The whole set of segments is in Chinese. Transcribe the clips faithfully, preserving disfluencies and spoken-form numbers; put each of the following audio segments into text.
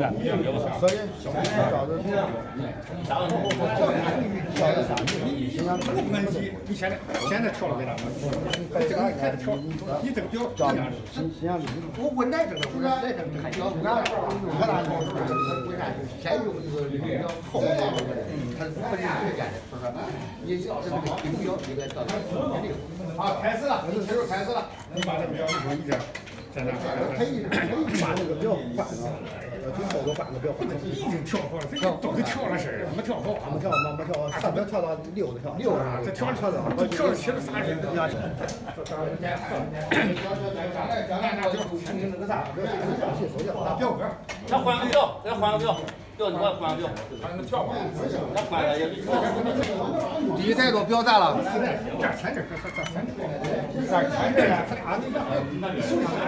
了， 所以小孩找的小的啥？ 不关系，你现在现在跳了没？这个你看跳，你这个表找新新疆的。 我问来这个，我来这个看表，为啥？为啥？为啥？先用一个表，后用一个，它是不是推荐的？所以说，你这个金表应该到哪里？ 好，开始了，这就开始了。你把这表，你说你这在哪？ 他一直他一直把这个表换了，最后头把个表换了。 已经跳好了，这都是跳了事儿，没跳好。 没跳，没没跳，三表跳到六的跳。 六啊，这跳跳的，这跳了七十三十。 那就。那个啥， 表格， 咱换个表，咱换个表，表你给我换个表。 还能跳吗？ 咱换个也没跳。 第一台都表咋了？ 这前这这这前这，这前这呀，他俩那个，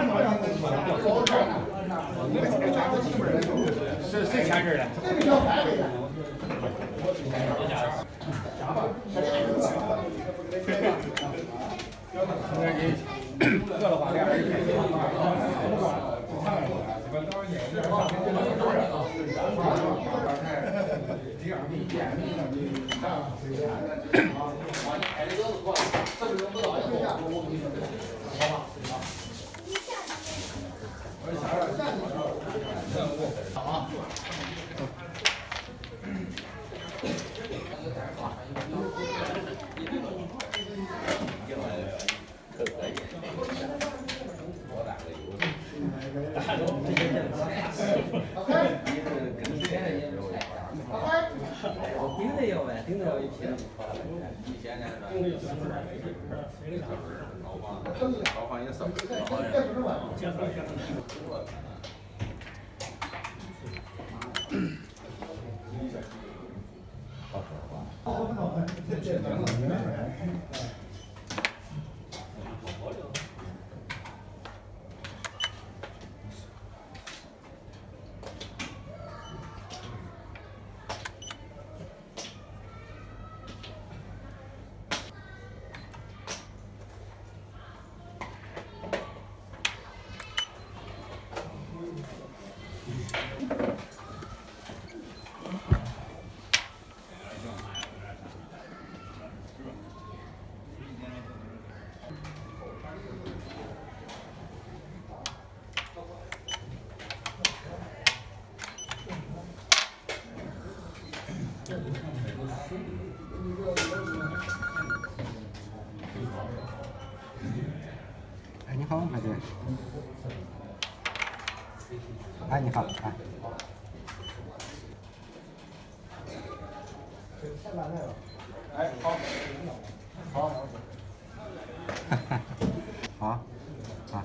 是谁前这的？热了吧？ 顶着要呗，顶着要一批。 以前呢，老黄，老黄也是，老黄也。 哎，你好，麦姐。哎，你好，哎。 哎，好，好， 哈哈，好，好，好。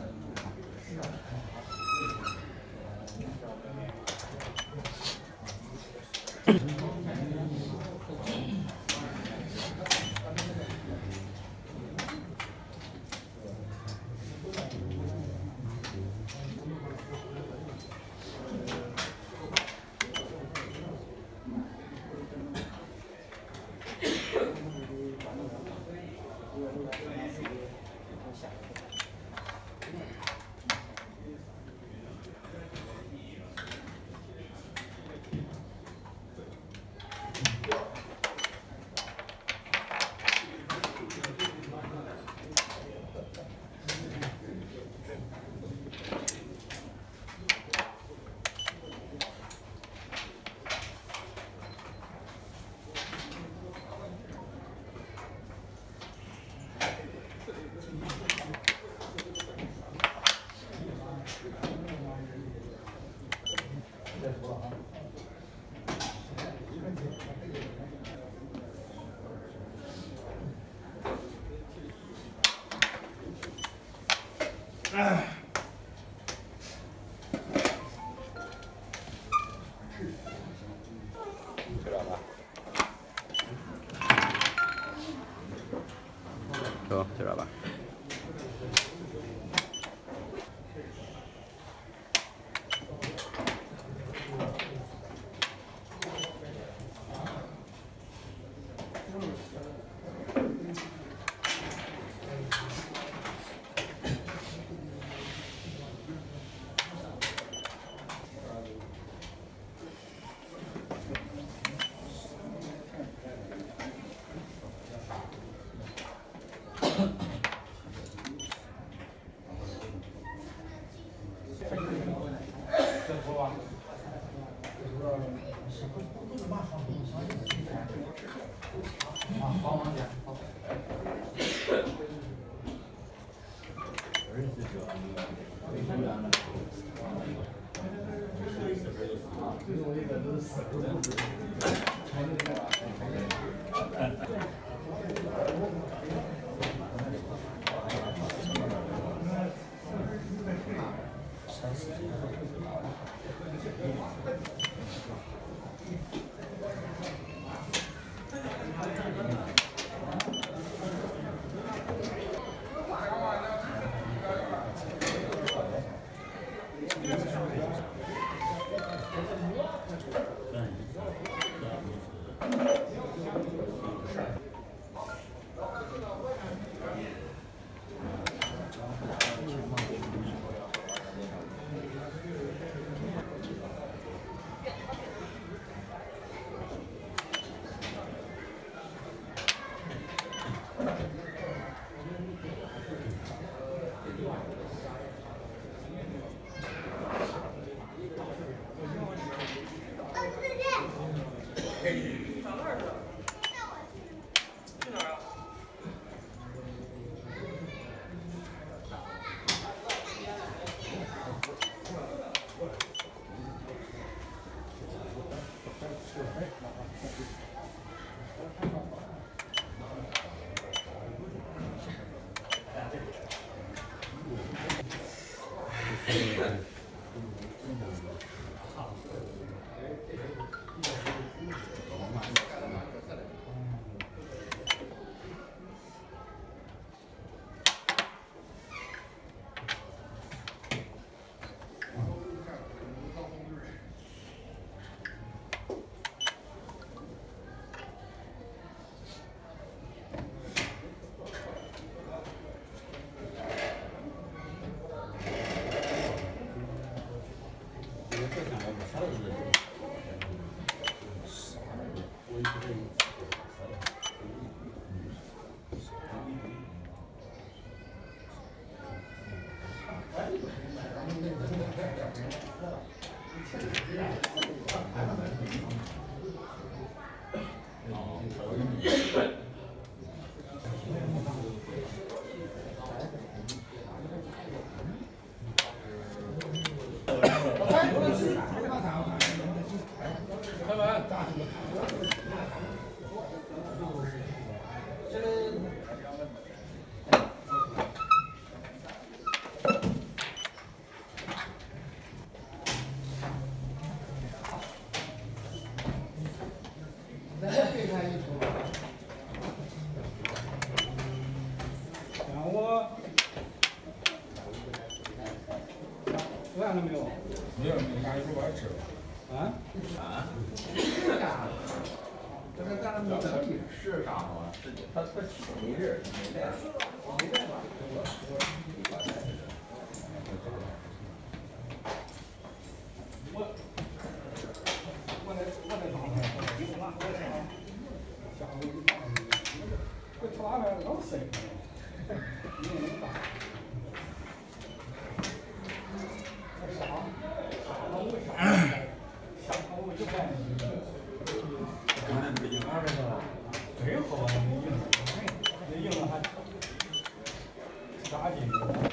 哎。 知道吧？走，知道吧？ 吃饭了没有？ 没有，你赶紧说我吃吧。 啊？ 啊？这个干的是啥嘛？是他他没人没带，没带吧？ 我我在我在旁边，我拿我下下午一放，我吃拉面老深，你也能打。 真好啊！那硬，那硬了还扎劲。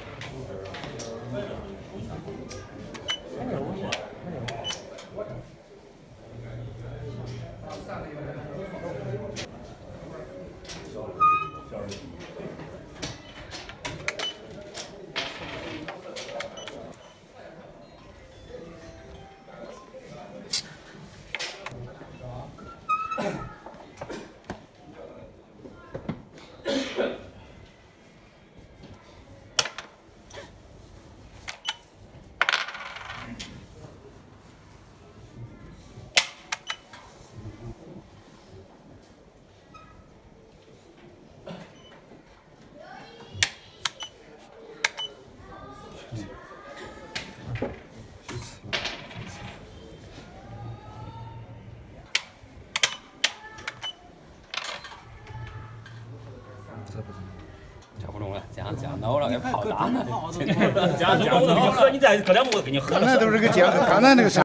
讲不中了，讲讲恼了，给跑大了，讲讲不中，你喝，你再喝两口，我给你喝了。 那都是个讲，刚才那个啥。